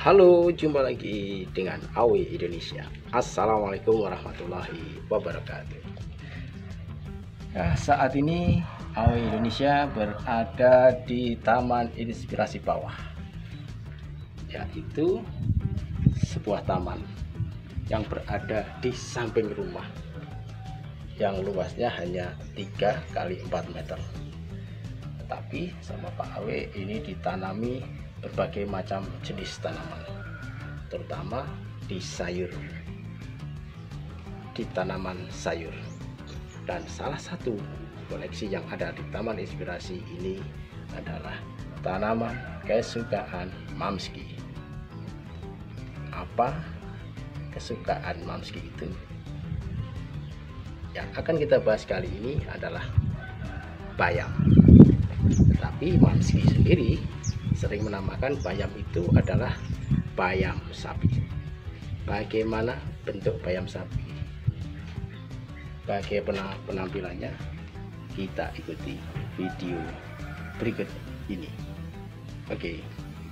Halo, jumpa lagi dengan Awe Indonesia. Assalamualaikum warahmatullahi wabarakatuh. Nah, saat ini Awe Indonesia berada di Taman Inspirasi Bawah, yaitu sebuah taman yang berada di samping rumah, yang luasnya hanya 3 kali 4 meter. Tetapi sama Pak Awe ini ditanami berbagai macam jenis tanaman, terutama di sayur, di tanaman sayur. Dan salah satu koleksi yang ada di Taman Inspirasi ini adalah tanaman kesukaan Mamski. Apa kesukaan Mamski itu? Yang akan kita bahas kali ini adalah bayam. Tetapi Mamski sendiri sering menamakan bayam itu adalah bayam sapi. Bagaimana bentuk bayam sapi? Bagaimana penampilannya? Kita ikuti video berikut ini. Oke.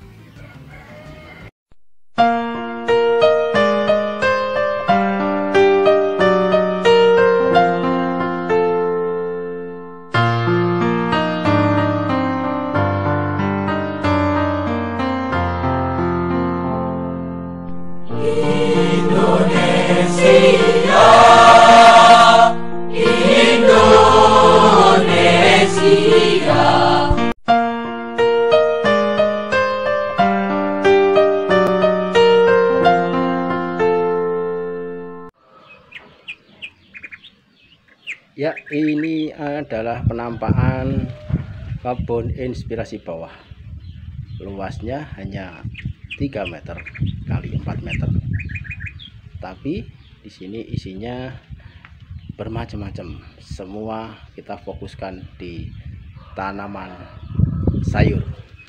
Ya, ini adalah penampakan kebun inspirasi bawah. Luasnya hanya 3 meter kali 4 meter. Tapi di sini isinya bermacam-macam. Semua kita fokuskan di tanaman sayur.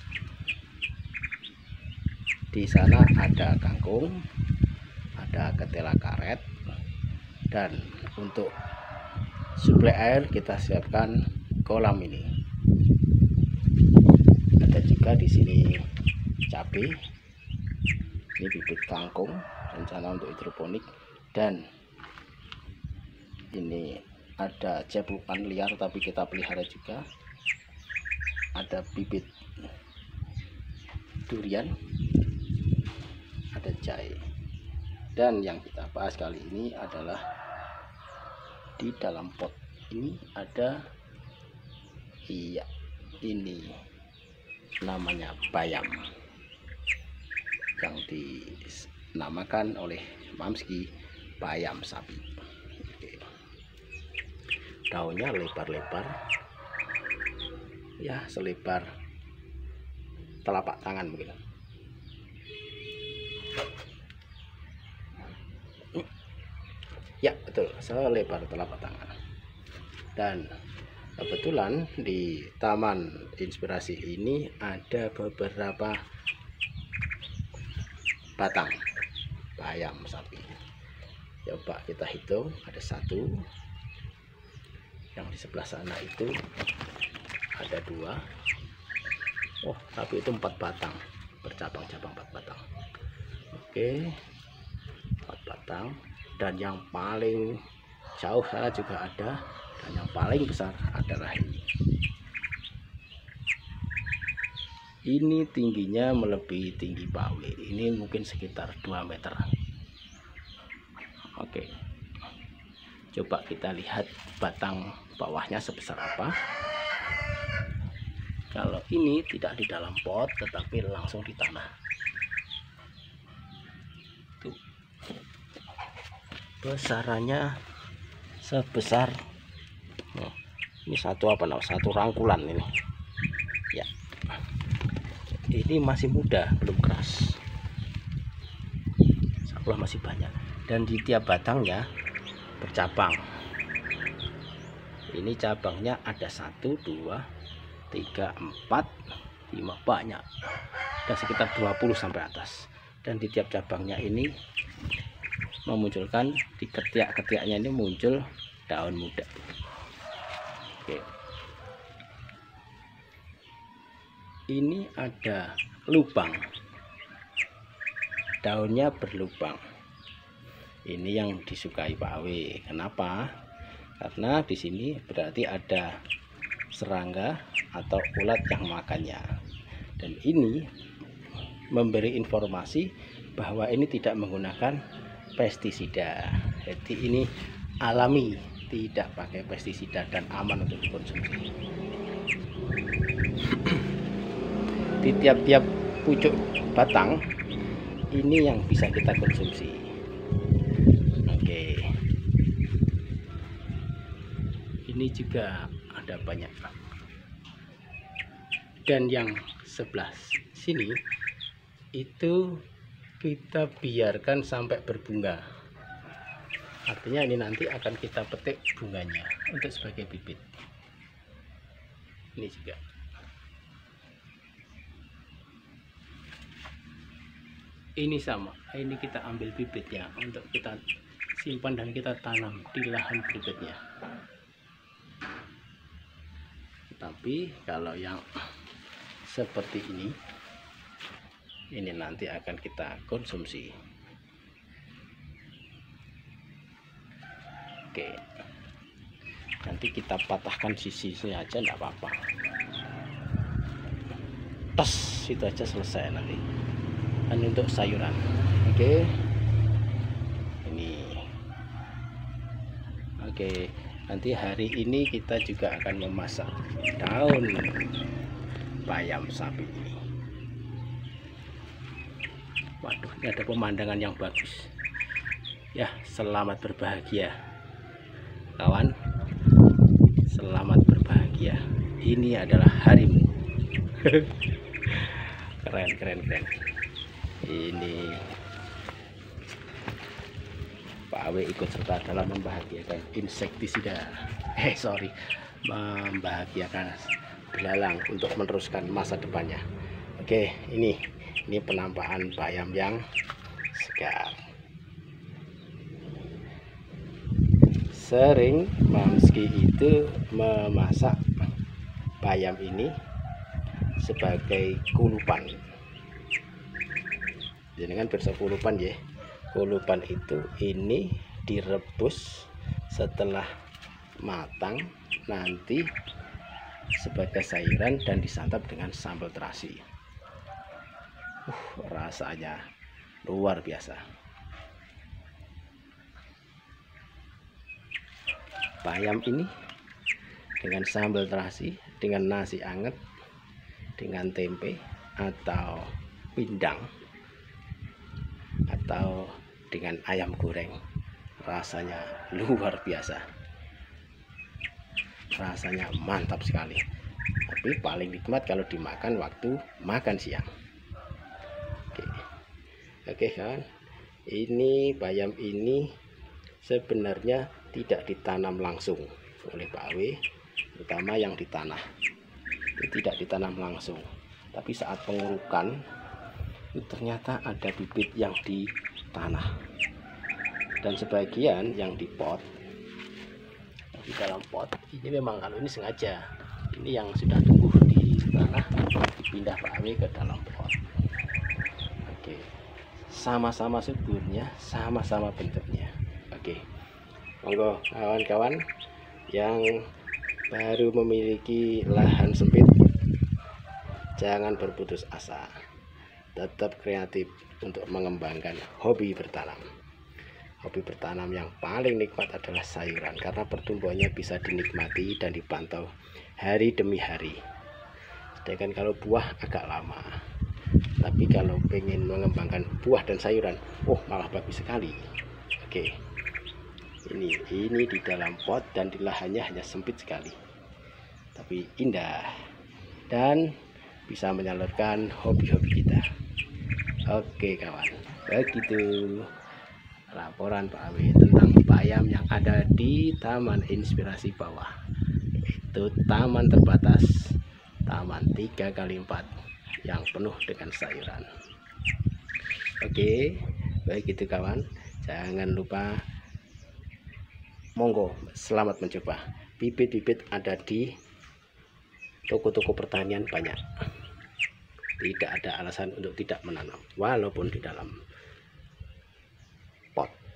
Di sana ada kangkung, ada ketela karet, dan untuk suplai air kita siapkan kolam ini. Ada juga di sini cabai, ini bibit kangkung, rencana untuk hidroponik, dan ini ada ceplukan liar tapi kita pelihara juga. Ada bibit durian, ada jahe, dan yang kita bahas kali ini adalah di dalam pot ini ada, iya, ini namanya bayam yang dinamakan oleh Mamski bayam sapi. Oke. Daunnya lebar-lebar, ya selebar telapak tangan mungkin. Ya betul, selebar telapak tangan. Dan kebetulan di Taman Inspirasi ini ada beberapa batang bayam sapi. Coba kita hitung, ada 1, yang di sebelah sana itu ada 2. Oh, tapi itu 4 batang, bercabang-cabang 4 batang. Oke, 4 batang. Dan yang paling jauh sana juga ada, dan yang paling besar adalah ini. Ini tingginya melebihi tinggi Pak W. Ini mungkin sekitar 2 meter. Oke, coba kita lihat batang bawahnya sebesar apa. Kalau ini tidak di dalam pot tetapi langsung di tanah. Tuh, besarannya sebesar, ini satu rangkulan ini. Ya, ini masih muda, belum keras. Sakulah masih banyak, dan di tiap batangnya bercabang. Ini cabangnya ada 1, 2, 3, 4, 5, banyak, dan sekitar 20 sampai atas. Dan di tiap cabangnya ini memunculkan, di ketiak-ketiaknya ini muncul daun muda. Oke. Ini ada lubang daunnya berlubang. Ini yang disukai Pak Awe. Kenapa? Karena di sini berarti ada serangga atau ulat yang makannya. Dan ini memberi informasi bahwa ini tidak menggunakan pestisida. Jadi ini alami, tidak pakai pestisida dan aman untuk dikonsumsi. Di tiap-tiap pucuk batang ini yang bisa kita konsumsi. Oke. Ini juga ada banyak, Pak. Dan yang sebelah sini itu kita biarkan sampai berbunga. Artinya ini nanti akan kita petik bunganya untuk sebagai bibit. Ini juga. Ini sama, ini kita ambil bibitnya untuk kita simpan dan kita tanam di lahan berikutnya. Tapi kalau yang seperti ini nanti akan kita konsumsi. Oke, nanti kita patahkan sisi-sisinya aja, enggak apa-apa. Tes, itu aja selesai nanti. Dan untuk sayuran, oke, ini, oke. Nanti hari ini kita juga akan memasak daun bayam sapi ini. Waduh, ini ada pemandangan yang bagus. Ya, selamat berbahagia, kawan. Selamat berbahagia. Ini adalah harimu. Keren. Ini Pak Awe ikut serta dalam membahagiakan insektisida. Membahagiakan belalang untuk meneruskan masa depannya. Oke, ini penampakan bayam yang segar. Sering Mamski itu memasak bayam ini sebagai kulupan. Jadi kan bersa kulupan ya. Kulupan itu ini direbus, setelah matang nanti sebagai sayuran dan disantap dengan sambal terasi. Rasanya luar biasa. Bayam ini dengan sambal terasi, dengan nasi anget, dengan tempe atau pindang, atau dengan ayam goreng, rasanya luar biasa. Rasanya mantap sekali. Tapi paling nikmat kalau dimakan waktu makan siang. Oke kan, ini bayam ini sebenarnya tidak ditanam langsung oleh Pak Awe, terutama yang di tanah itu tidak ditanam langsung, tapi saat pengurukan itu ternyata ada bibit yang di tanah dan sebagian yang di pot. Di dalam pot ini memang kalau ini sengaja, ini yang sudah tumbuh di tanah dipindah Pak Awe ke dalam pot. Oke, sama-sama suburnya, sama-sama bentuknya. Oke, monggo kawan-kawan yang baru memiliki lahan sempit, jangan berputus asa, tetap kreatif untuk mengembangkan hobi bertanam. Hobi bertanam yang paling nikmat adalah sayuran, karena pertumbuhannya bisa dinikmati dan dipantau hari demi hari. Sedangkan kalau buah agak lama. Tapi kalau pengen mengembangkan buah dan sayuran, malah bagus sekali. Oke, ini di dalam pot dan di lahannya hanya sempit sekali, tapi indah dan bisa menyalurkan hobi-hobi kita. Oke kawan, begitu laporan Pak Awe tentang bayam yang ada di Taman Inspirasi Bawah. Itu taman terbatas, taman 3x4 yang penuh dengan sayuran. Oke, baik itu kawan, jangan lupa, monggo selamat mencoba. Bibit-bibit ada di toko-toko pertanian banyak. Tidak ada alasan untuk tidak menanam, walaupun di dalam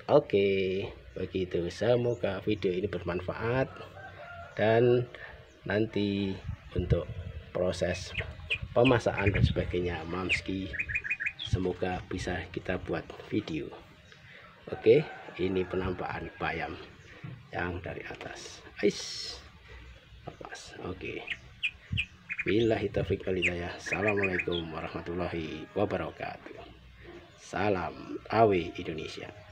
Oke, begitu. Semoga video ini bermanfaat, dan nanti untuk proses pemasakan dan sebagainya Mamski semoga bisa kita buat video. Oke, ini penampakan bayam yang dari atas. Lepas. Oke. Billahi taufiq wal hidayah. Assalamualaikum warahmatullahi wabarakatuh. Salam AW Indonesia.